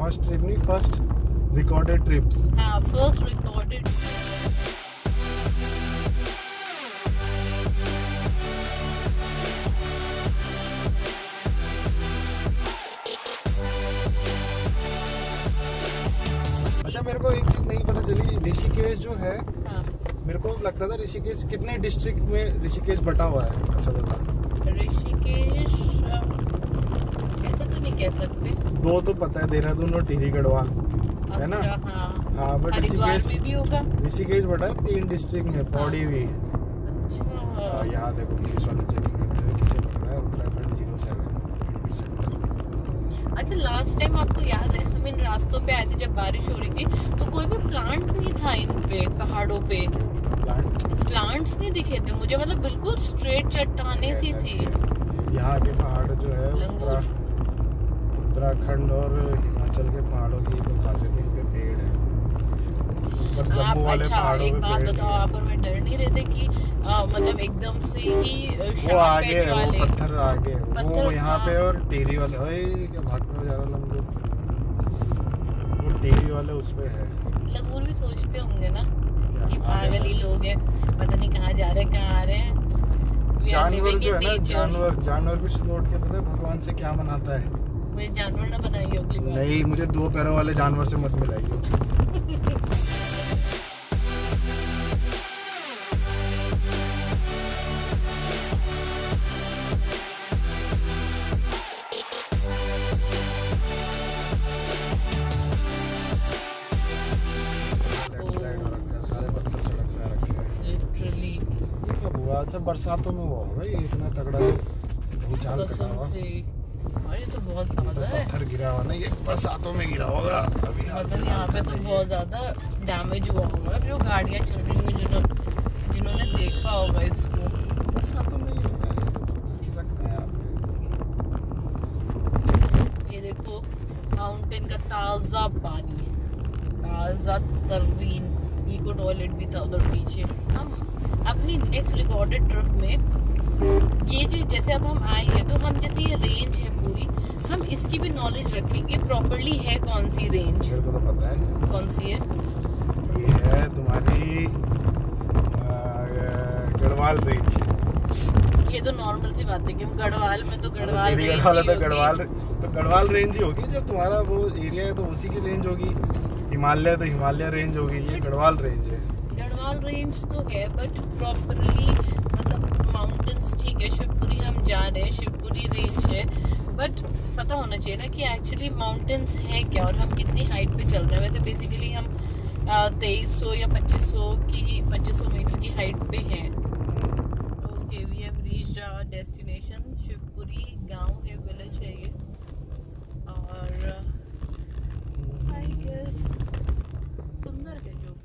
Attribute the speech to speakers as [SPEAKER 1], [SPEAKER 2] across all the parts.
[SPEAKER 1] First trip नहीं, first recorded trips.
[SPEAKER 2] हाँ, first recorded.
[SPEAKER 1] अच्छा, मेरे को एक चीज नहीं पता चली, ऋषिकेश जो है,
[SPEAKER 2] हाँ।
[SPEAKER 1] मेरे को लगता था ऋषिकेश कितने डिस्ट्रिक्ट में ऋषिकेश बटा हुआ है, अच्छा बता।
[SPEAKER 2] ऋषिकेश ऐसा तो नहीं कह सकते।
[SPEAKER 1] दो तो पता है, देहरादून और टिहरी गढ़वाल, है ना?
[SPEAKER 2] हाँ,
[SPEAKER 1] हाँ, बट
[SPEAKER 2] हरिद्वार में भी होगा।
[SPEAKER 1] ऋषिकेश बटा है 3 डिस्ट्रिक्ट में, पौड़ी भी।
[SPEAKER 2] अच्छा,
[SPEAKER 1] यहाँ देखो पुलिस वाले चेकिंग करते हैं, किसे पकड़ा है, उत्तराखंड 07 सेक्टर।
[SPEAKER 2] अच्छा, लास्ट टाइम आपको याद है हम इन रास्तों पे आए थे जब बारिश हो रही थी, तो कोई भी प्लांट नहीं था इन पे, पहाड़ों पे प्लांट्स नहीं दिखे थे मुझे, मतलब बिल्कुल स्ट्रेट चट्टाने सी थी।
[SPEAKER 1] यहाँ के पहाड़ जो है उत्तराखंड और हिमाचल के पहाड़ों की तो खासियत है, इनके पेड़ है। पर जम्मू वाले पहाड़ों
[SPEAKER 2] एक
[SPEAKER 1] पे
[SPEAKER 2] बात
[SPEAKER 1] पेड़
[SPEAKER 2] बताओ, आप और मैं डर नहीं रहते कि मतलब एकदम से ही
[SPEAKER 1] वो आगे है, वो पत्थर आगे है, वो यहाँ पे, और टिहरी वाले, ओए क्या भागता जा रहा लंगूर, वो टिहरी वाले उस पे है।
[SPEAKER 2] लंगूर भी सोचते होंगे ना कि पागल ही लोग हैं, पता नहीं कहाँ जा रहे हैं, कहाँ आ रहे हैं।
[SPEAKER 1] जानवर जो है ना, जानवर भी सोच के, पता है भगवान से क्या मनाता है?
[SPEAKER 2] मुझे जानवर ना बनाइए अगली बार।
[SPEAKER 1] नहीं, मुझे 2 पैरों वाले जानवर से मत मिलाइए। अच्छा, बरसातों में वो होगा ये इतना तगड़ा भूचाल
[SPEAKER 2] कसम से, अरे तो बहुत ज्यादा है,
[SPEAKER 1] पत्थर गिरा हुआ ना, ये बरसातों में गिरा होगा अभी।
[SPEAKER 2] मतलब यहाँ पे तो बहुत ज्यादा डैमेज हुआ होगा, जो गाड़ियाँ चल रही होंगी, जिन्होंने देखा होगा इसको।
[SPEAKER 1] बरसातों में ही होता है, ये सकते हैं आप।
[SPEAKER 2] ये देखो माउंटेन का ताजा पानी, ताजा तरीन। इको टॉयलेट भी था उधर पीछे। हम अपनी नेक्स्ट रिकॉर्डेड ट्रिप में ये जो, जैसे अब हम आए हैं तो हम, जैसे ये रेंज है पूरी, हम इसकी भी नॉलेज रखेंगे प्रॉपर्ली है कौन सी रेंज।
[SPEAKER 1] मेरे को तो पता है
[SPEAKER 2] कौन सी है।
[SPEAKER 1] ये है तुम्हारी गढ़वाल रेंज।
[SPEAKER 2] ये तो नॉर्मल सी बात है कि हम गढ़वाल में तो गढ़वाल रेंज
[SPEAKER 1] गढ़वाल तो गढ़वाल रेंज ही होगी, जब तुम्हारा वो एरिया है तो उसी की रेंज होगी। हिमालय तो हिमालय रेंज होगी, ये गढ़वाल रेंज है।
[SPEAKER 2] गढ़वाल रेंज तो है, बट प्रॉपरली मतलब माउंटेन्स, ठीक है, शिवपुरी हम जा रहे हैं, शिवपुरी रेंज है, बट पता होना चाहिए ना कि एक्चुअली माउंटेन्स है क्या और हम कितनी हाइट पे चल रहे हैं। वैसे बेसिकली हम 2300 या 2500 मीटर की हाइट पे हैं। Okay, we have reached our destination. Shivpuri गांव है, विलेज है ये, और आई गेस सुंदर है जो।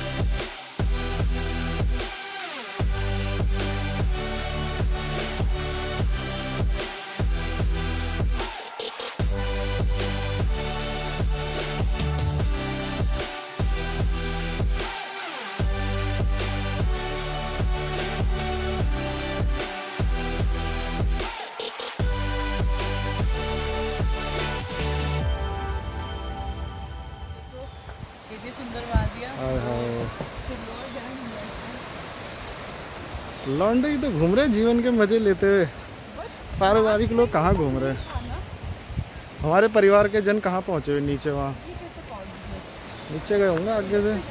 [SPEAKER 1] लौंडे तो घूम रहे जीवन के मजे लेते हुए, पारिवारिक लोग कहाँ घूम रहे हैं। हमारे परिवार के जन कहाँ पहुँचे हुए, नीचे वहाँ नीचे गए होंगे आगे से।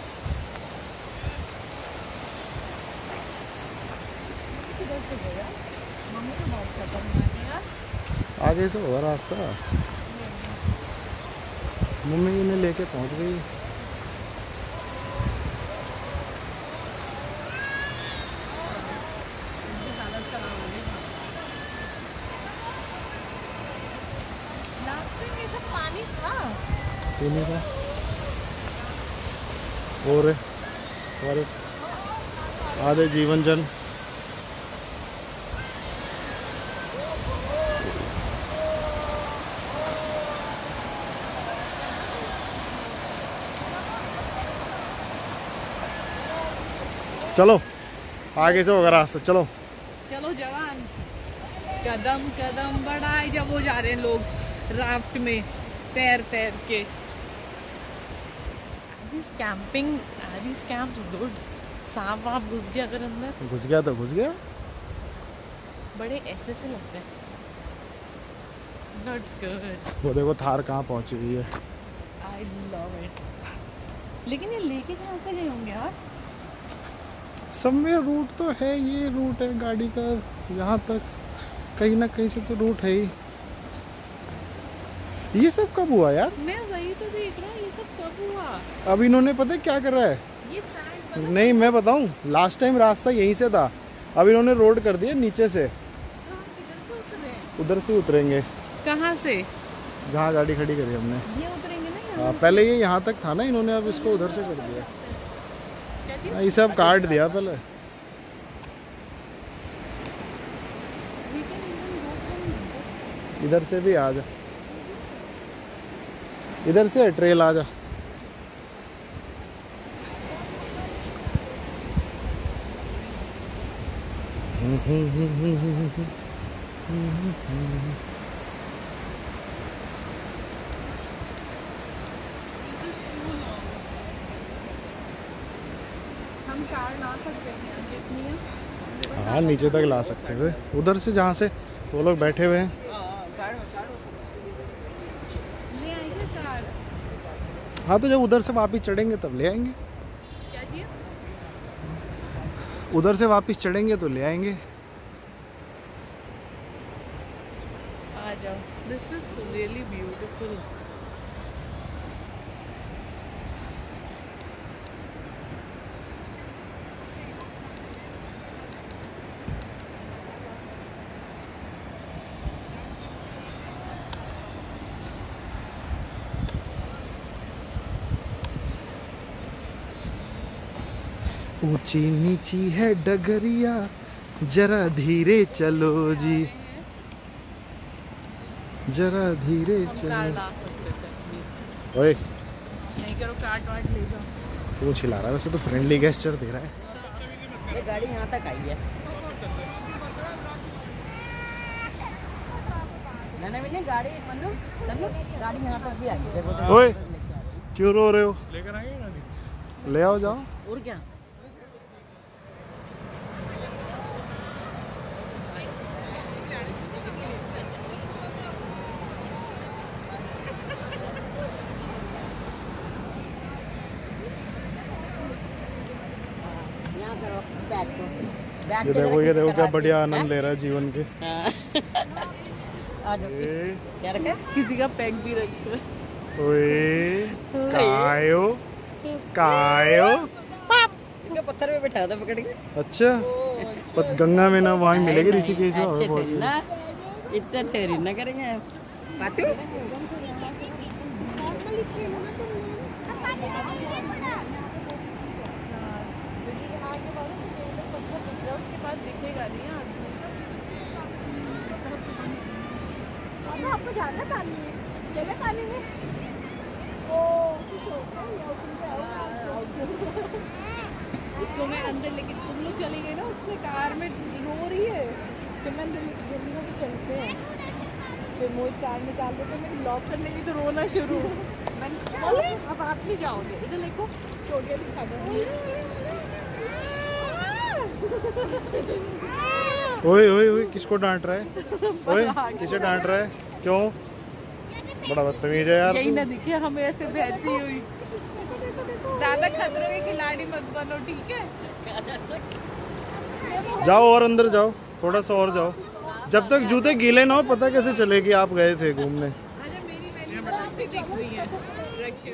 [SPEAKER 1] आगे से होगा रास्ता, मम्मी इन्हें लेके पहुँच गई। पीने का और हमारे आधे जीवन जन चलो आगे से होगा रास्ता। चलो
[SPEAKER 2] चलो जवान, कदम कदम बढ़ाए। जब वो जा रहे हैं लोग राफ्ट में, तैर के। Camping camps good. सांप वाप घुस गया अगर अंदर,
[SPEAKER 1] घुस गया तो घुस गया।
[SPEAKER 2] बड़े ऐसे से लगते हैं, नॉट गुड।
[SPEAKER 1] वो देखो थार कहाँ पहुंची हुई है।
[SPEAKER 2] I love it. लेकिन ये लेके कहाँ से गए होंगे यार?
[SPEAKER 1] समवेयर रूट तो है, ये रूट है गाड़ी का यहाँ तक, कहीं ना कहीं से तो रूट है ही। ये सब कब हुआ यार?
[SPEAKER 2] मैं वही तो देख रहा हूँ, ये सब कब हुआ?
[SPEAKER 1] अब इन्होंने पता है क्या कर रहा है?
[SPEAKER 2] ये सैंड
[SPEAKER 1] नहीं मैं बताऊं, लास्ट टाइम रास्ता यहीं से था, अब इन्होंने रोड कर दिया नीचे से, उधर से उतरेंगे।
[SPEAKER 2] कहाँ से?
[SPEAKER 1] जहाँ गाड़ी खड़ी करी हमने।
[SPEAKER 2] ये उतरेंगे ना
[SPEAKER 1] हाँ, पहले ये यहाँ तक था ना, इन्होंने अब इसको उधर से कर दिया।
[SPEAKER 2] क्या चीज़?
[SPEAKER 1] हाँ, इसे अब काट दिया पहले। इधर से भी आ जा, इधर से ट्रेल आ जा।
[SPEAKER 2] हम कार ला सकते हैं यहाँ कितनी है?
[SPEAKER 1] हाँ नीचे तक ला सकते हुए, उधर से जहाँ से वो लोग बैठे हुए हैं।
[SPEAKER 2] ले आएंगे कार।
[SPEAKER 1] हाँ तो जब उधर से वापस चढ़ेंगे तब ले आएंगे।
[SPEAKER 2] क्या चीज़?
[SPEAKER 1] उधर से वापस चढ़ेंगे तो ले आएंगे।
[SPEAKER 2] आ जाओ। This is really beautiful.
[SPEAKER 1] ऊंची नीची है डगरिया, जरा धीरे चलो जी, जरा धीरे
[SPEAKER 2] हम कार
[SPEAKER 1] चलो।
[SPEAKER 2] ला सकते थे।
[SPEAKER 1] ओए
[SPEAKER 2] नहीं करो, काट वाट ले जाओ।
[SPEAKER 1] वो चिल्ला रहा है, वैसे तो फ्रेंडली गेस्चर दे रहा है।
[SPEAKER 3] ये गाड़ी यहाँ तक आई है। नहीं गाड़ी मतलब गाड़ी यहाँ तक भी आई है।
[SPEAKER 1] ओए क्यों रो रहे हो? लेकर आएंगे गाड़ी, ले आओ जाओ।
[SPEAKER 3] और क्या?
[SPEAKER 1] ये देखो क्या बढ़िया आनंद ले रहा है जीवन के।
[SPEAKER 3] क्या रखा?
[SPEAKER 2] किसी का पैक भी रखो।
[SPEAKER 1] ओए कायो कायो।
[SPEAKER 3] इसका पत्थर पे बैठा था पकड़ के।
[SPEAKER 1] अच्छा गंगा में ना वहाँ मिलेगी ऋषिकेश में।
[SPEAKER 3] अच्छे थे ना, इतना थेरी ना करेंगे पातू।
[SPEAKER 2] उसके बाद दिखेगा नहीं
[SPEAKER 4] आपको जाना पानी में, चले पानी में। ओ कुछ होता है
[SPEAKER 2] इसको मैं अंदर लेके, तुम लोग चले गए ना उसमें कार में, रो रही है। फिर मैं जल्दी से चलते हैं, फिर मोहित कार में डाल देते, मैं लॉक करने की तो रोना शुरू। मैंने अब आप नहीं जाओगे, इधर देखो चोटियाँ दिखा दो।
[SPEAKER 1] ओए ओए ओए किसको डांट रहा है? ओए किसे डांट रहा है? क्यों? बड़ा बदतमीज है यार।
[SPEAKER 2] यही ना दिखे हमें ऐसे बहती हुई। ज्यादा खतरों के खिलाड़ी मत बनो, ठीक है?
[SPEAKER 1] जाओ और अंदर जाओ, थोड़ा सा और जाओ, जब तक जूते गीले ना हो पता कैसे चलेगी आप गए थे घूमने।
[SPEAKER 2] अरे मेरी कौन सी दिख रही है? रखे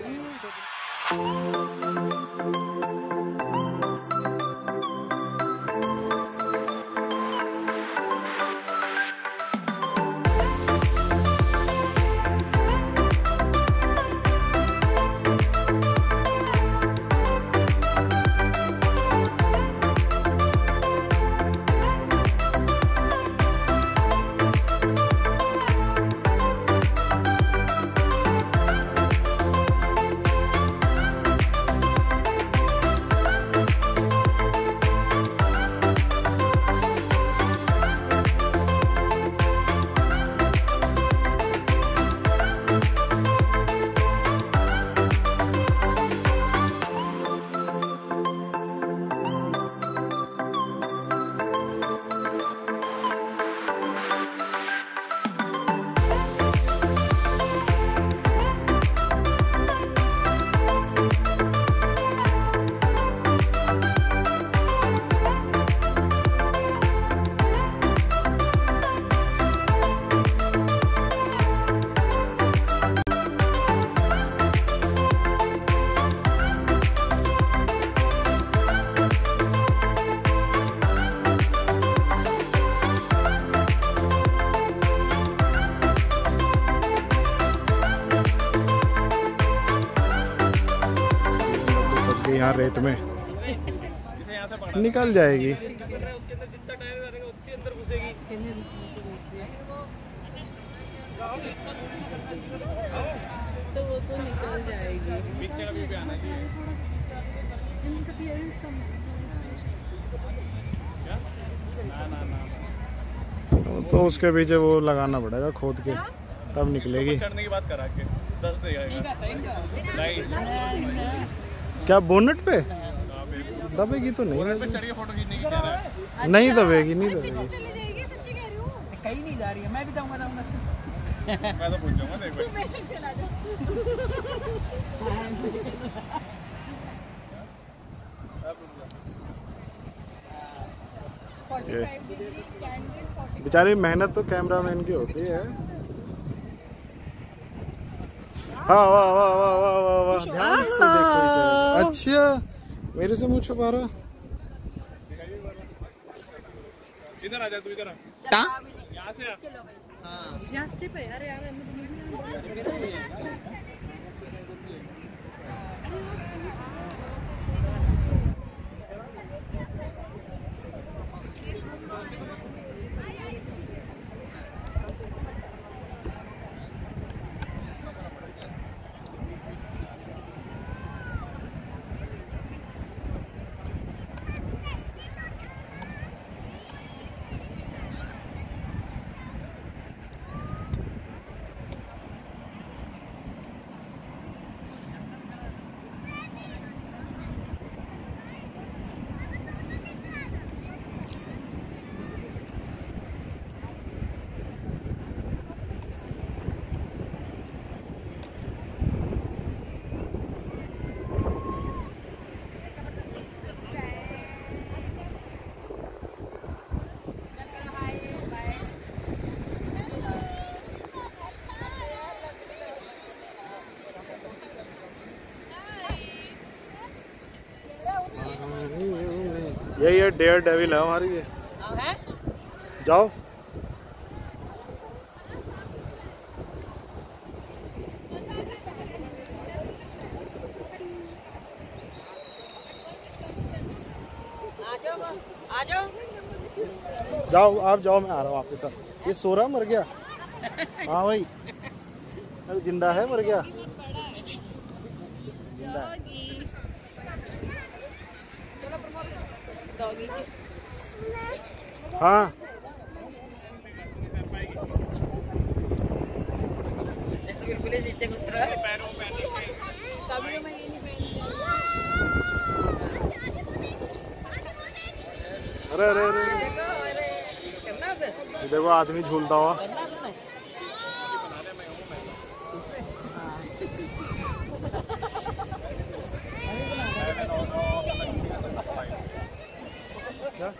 [SPEAKER 1] यार रेत में, निकल जाएगी।
[SPEAKER 2] तो वो तो निकल जाएगी।
[SPEAKER 1] तो उसके पीछे वो लगाना पड़ेगा खोद के, तब निकलेगी।
[SPEAKER 5] चढ़ने की बात करा के 10 देगा
[SPEAKER 1] क्या बोनट पे दबेगी तो नहीं?
[SPEAKER 5] पे चढ़िए फोटो खींचने की कह रहा है।
[SPEAKER 1] नहीं दबेगी, नहीं दबेगी।
[SPEAKER 4] चली जाएगी, सच्ची कह रही हूँ।
[SPEAKER 6] कहीं नहीं जा रही है, मैं भी जाऊंगा।
[SPEAKER 5] मैं तो पूछ जाऊंगा देख
[SPEAKER 4] तू बेशक चला जा।
[SPEAKER 1] ये बेचारी मेहनत तो कैमरामैन की होती है। हाँ वाह वाह वाह वाह वाह वाह, ध्यान से देखो इसे। अच्छा मेरे से मुँह छुपा रहा।
[SPEAKER 5] इधर आ जा, तू इधर आ। यहाँ से आ।
[SPEAKER 4] यहाँ स्टिप है यार, यार
[SPEAKER 1] ये डेयर डेविल है हमारी ये। जाओ जाओ, आप जाओ, मैं आ रहा हूँ आपके साथ। ये सो रहा मर गया? हाँ भाई, अरे जिंदा है मर गया? जिंदा है। हाँ अरे अरे अरे देखो आदमी झूलता हुआ। क्या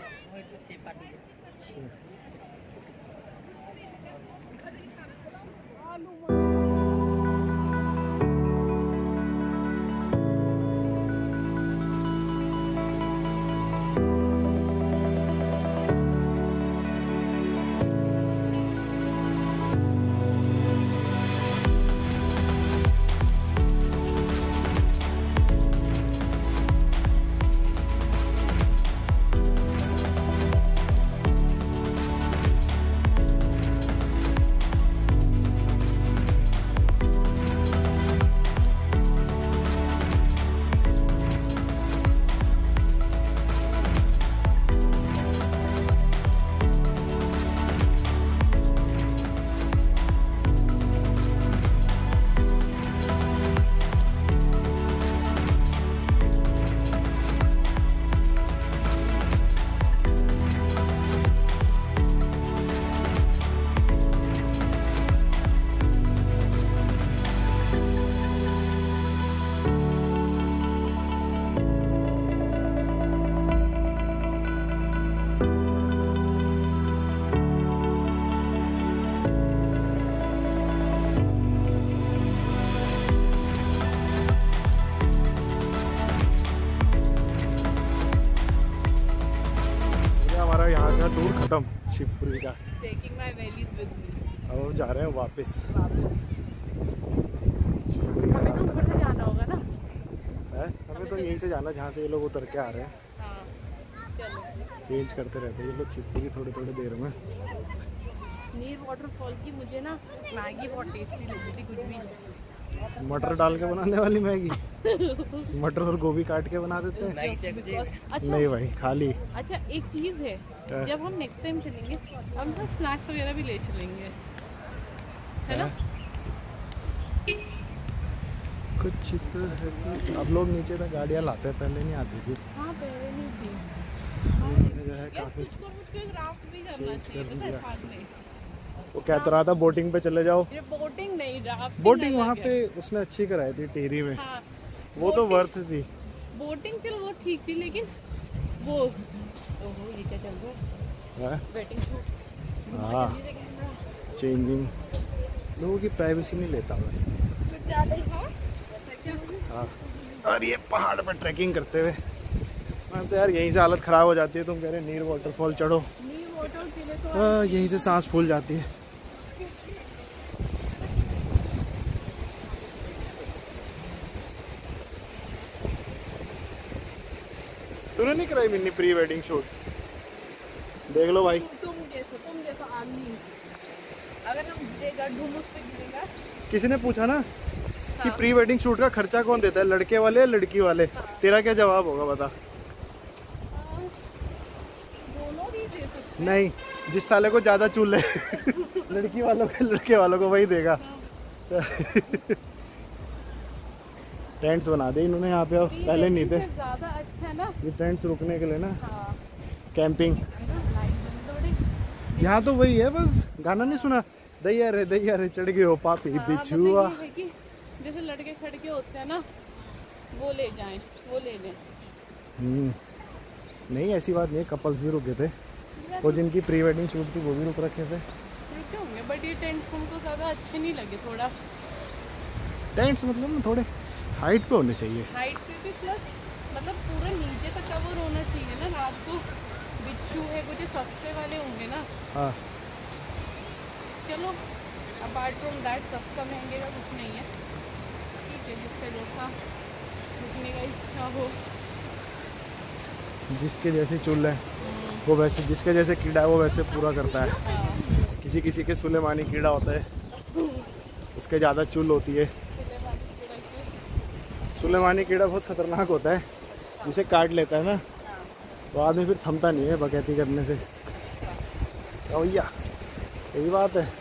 [SPEAKER 1] टूर खत्म शिवपुरी का।
[SPEAKER 2] Taking my valleys with me.
[SPEAKER 1] अब जा रहे हैं वापस।
[SPEAKER 2] हमें तो ऊपर से जाना होगा ना?
[SPEAKER 1] हमें हमें तो यहीं से जाना जहाँ से ये लोग उतर के आ रहे हैं।
[SPEAKER 2] हाँ चलो।
[SPEAKER 1] चेंज करते रहते हैं ये लोग शिवपुरी थोड़ी थोड़ी देर में।
[SPEAKER 2] नीर वाटरफॉल की मुझे ना मैगी बहुत टेस्टी लगी थी, कुछ भी
[SPEAKER 1] मटर डाल के बनाने वाली मैगी। मटर और गोभी काट के बना देते हैं।
[SPEAKER 2] अच्छा
[SPEAKER 1] नहीं भाई खाली।
[SPEAKER 2] अच्छा एक चीज है,
[SPEAKER 1] क्या?
[SPEAKER 2] जब हम नेक्स्ट टाइम चलेंगे हम ना स्नैक्स वगैरह भी ले चलेंगे, है ना?
[SPEAKER 1] कुछ तो है। अब लोग नीचे तक गाड़ियाँ लाते हैं, पहले नहीं आती थी।
[SPEAKER 2] हाँ पहले नहीं थी।
[SPEAKER 1] जो है
[SPEAKER 2] यार
[SPEAKER 1] काफी
[SPEAKER 2] तुझको मुझको एक राफ्ट भी करना
[SPEAKER 1] चेंज
[SPEAKER 2] चाहिए,
[SPEAKER 1] कर
[SPEAKER 2] पता है
[SPEAKER 1] दिया।
[SPEAKER 2] साथ में।
[SPEAKER 1] वो कहता रहा था बोटिंग पे चले जाओ।
[SPEAKER 2] ये बोटिंग नहीं, राफ्टिंग
[SPEAKER 1] बोटिंग
[SPEAKER 2] अलग
[SPEAKER 1] वहाँ
[SPEAKER 2] है।
[SPEAKER 1] पे उसने अच्छी कराई थी टिहरी में।
[SPEAKER 2] हाँ
[SPEAKER 1] वो तो वर्थ थी।
[SPEAKER 2] बोटिंग चल वो ठीक थी, लेकिन वो ओहो ये क्या चल रहा है?
[SPEAKER 1] हाँ
[SPEAKER 2] वेटिंग शूट।
[SPEAKER 1] हाँ चेंजिंग। लोगों की प्राइवेसी नहीं लेता मैं।
[SPEAKER 2] कुछ ज़्यादा ही हाँ ऐसा क्या?
[SPEAKER 1] हाँ और ये पहाड़ पर ट्रैकिंग करते हुए मैं तो यार यहीं से हालत ख़राब हो जाती है। तुम कह रहे नीर वाटरफॉल चढ़ो,
[SPEAKER 2] नीर वाटर के लिए तो
[SPEAKER 1] हाँ यहीं से सांस फूल जाती है। तूने नहीं कराई मिन्नी प्री वेडिंग शूट? देख लो भाई।
[SPEAKER 2] तुम जैसा आदमी अगर हम गिरेगा ढूंढ पे गिरेगा।
[SPEAKER 1] किसी ने पूछा ना कि प्री वेडिंग शूट का खर्चा कौन देता है, लड़के वाले या लड़की वाले? तेरा क्या जवाब होगा बता?
[SPEAKER 2] दोनों भी दे सकते।
[SPEAKER 1] नहीं, जिस साले को ज्यादा चूल है लड़की वालों को लड़के वालों को वही देगा। टेंट्स बना दे इन्होंने यहाँ पे, पहले नहीं थे।
[SPEAKER 2] ज्यादा अच्छा है ना
[SPEAKER 1] ये टेंट्स रुकने के लिए ना,
[SPEAKER 2] हाँ।
[SPEAKER 1] कैंपिंग।
[SPEAKER 2] लाइट बंद थोड़ी।
[SPEAKER 1] यहाँ तो वही है बस। गाना नहीं सुना, दैया रे चढ़ गए हो पापी
[SPEAKER 2] हाँ,
[SPEAKER 1] बिछुआ।
[SPEAKER 2] मतलब ये है कि जैसे लड़के खड़के होते हैं ना, वो ले जाएं, वो ले लें।
[SPEAKER 1] नहीं ऐसी बात नहीं, कपल्स भी रुके थे। वो जिनकी प्री वेडिंग शूट थी वो भी रुक रखे थे।
[SPEAKER 2] रुके होंगे, बट ये टेंट्स हमको ज्यादा अच्छे नहीं लगे। थोड़ा
[SPEAKER 1] टेंट्स मतलब ना थोड़े हाइट पे होने चाहिए।
[SPEAKER 2] हाइट पे भी, प्लस मतलब पूरा नीचे तक कवर होना चाहिए ना। रात को बिच्छू है, कुछ सस्ते वाले होंगे ना।
[SPEAKER 1] हाँ
[SPEAKER 2] चलो अपार्ट फ्रॉम दैट सस्ता महंगे का कुछ नहीं है, ठीक है। जिसका जैसा रुकने का इच्छा हो।
[SPEAKER 1] जिसके जैसे चुल है वो वैसे, जिसके जैसे कीड़ा है वो वैसे पूरा करता है।
[SPEAKER 2] हाँ
[SPEAKER 1] किसी किसी के सुलेमानी कीड़ा होता है, उसके ज़्यादा चुल होती है। सुलेमानी कीड़ा बहुत खतरनाक होता है, जिसे काट लेता है ना तो आदमी फिर थमता नहीं है बकैती करने से। तो भैया सही बात है।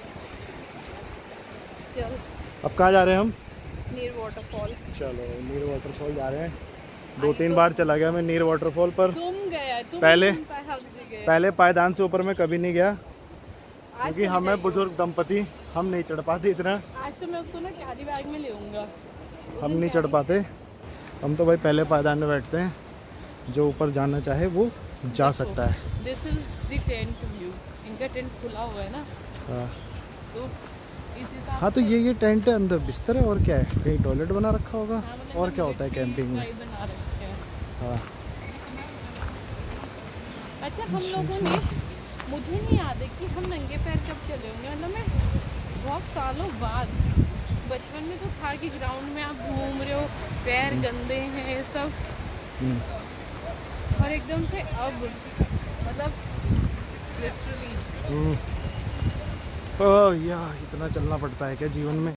[SPEAKER 2] चल
[SPEAKER 1] अब कहाँ जा रहे हैं हम?
[SPEAKER 2] नीर वाटरफॉल।
[SPEAKER 1] चलो नीर वाटरफॉल जा रहे हैं। 2-3 बार चला गया मैं नीर वाटरफॉल पर।
[SPEAKER 2] तुम गया तुम
[SPEAKER 1] पहले
[SPEAKER 2] गए।
[SPEAKER 1] पहले पायदान से ऊपर मैं कभी नहीं गया,
[SPEAKER 2] आज
[SPEAKER 1] क्योंकि
[SPEAKER 2] चले
[SPEAKER 1] हमें
[SPEAKER 2] जाएंगे।
[SPEAKER 1] बुजुर्ग दंपति हम नहीं चढ़ पाते इतना।
[SPEAKER 2] आज तो मैं उसको ना कैरी बैग में ले आऊंगा।
[SPEAKER 1] हम नहीं चढ़ पाते। हम तो भाई पहले पायदान में बैठते हैं, जो ऊपर जाना चाहे वो जा सकता है।
[SPEAKER 2] This is the tent view. इनका टेंट खुला हुआ है ना,
[SPEAKER 1] हाँ
[SPEAKER 2] तो इस हिसाब
[SPEAKER 1] हाँ, तो ये टेंट है, अंदर बिस्तर है और क्या है, कहीं टॉयलेट बना रखा होगा।
[SPEAKER 2] हाँ, मतलब
[SPEAKER 1] और क्या होता है
[SPEAKER 2] मिलिट्री
[SPEAKER 1] कैंपिंग में।
[SPEAKER 2] टाइप बना रखे हैं।
[SPEAKER 1] हाँ
[SPEAKER 2] अच्छा हम लोगों ने, मुझे नहीं याद है कि हम नंगे पैर कब चले होंगे। मतलब मैं बहुत सालों बाद, बचपन में तो था कि ग्राउंड में आप घूम रहे हो, पैर गंदे हैं ये सब, और एकदम से अब मतलब लिटरली
[SPEAKER 1] ओह यार, इतना चलना पड़ता है क्या जीवन में?